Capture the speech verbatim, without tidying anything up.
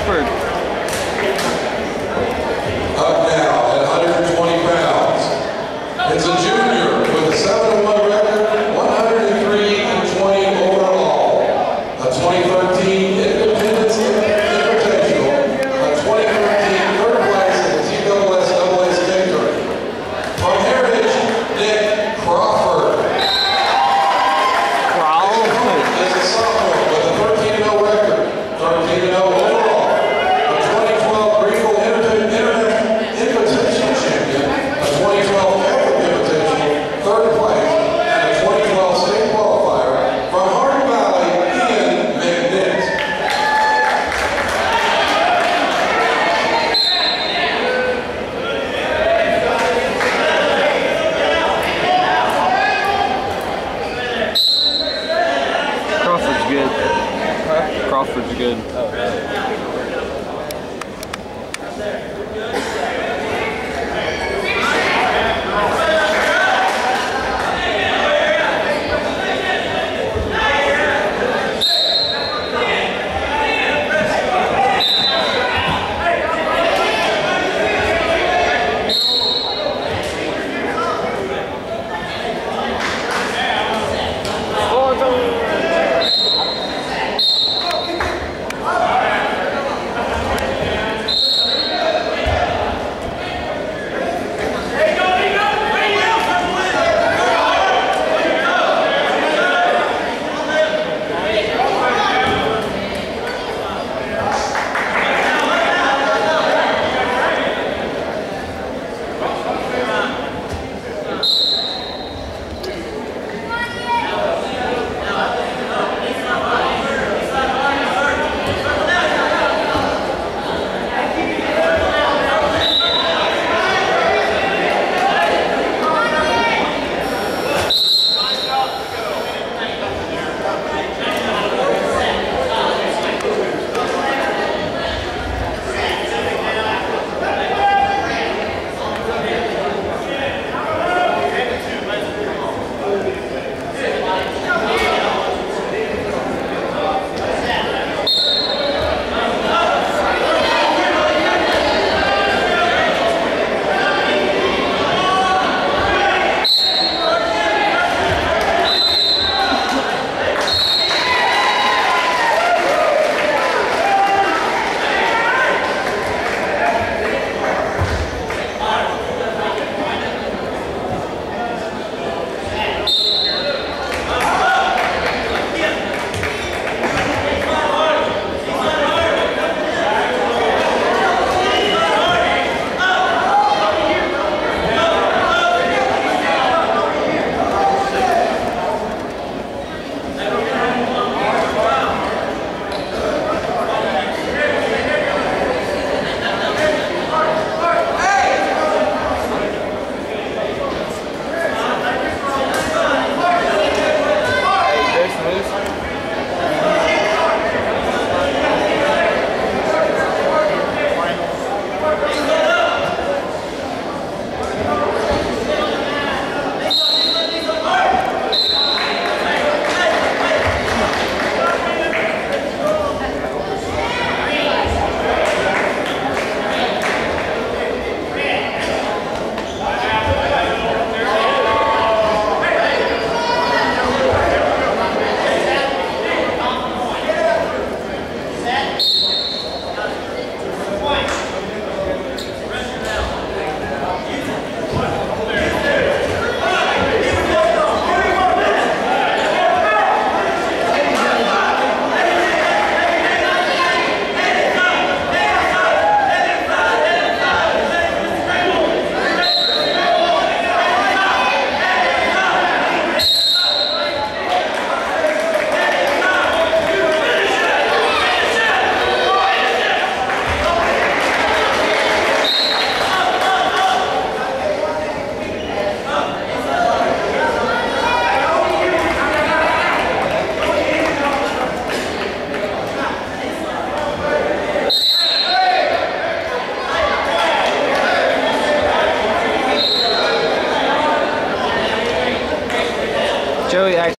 Crawford. Up now at one hundred twenty pounds. It's a junior with a seven and one record, one hundred three and twenty overall. A twenty thirteen Independence Invitational, a twenty thirteen third place in the T S S A A State Tournament. From Heritage, Nick Crawford. Crawford is a sophomore with a thirteen and oh record, thirteen and oh overall. A twenty twelve Greeneville Invitational champion, a twenty twelve Campbell Invitational third place, and a twenty twelve state qualifier from Hardin Valley, Ian McNitt. Crawford's good. Huh? Crawford's good. Oh. Joey.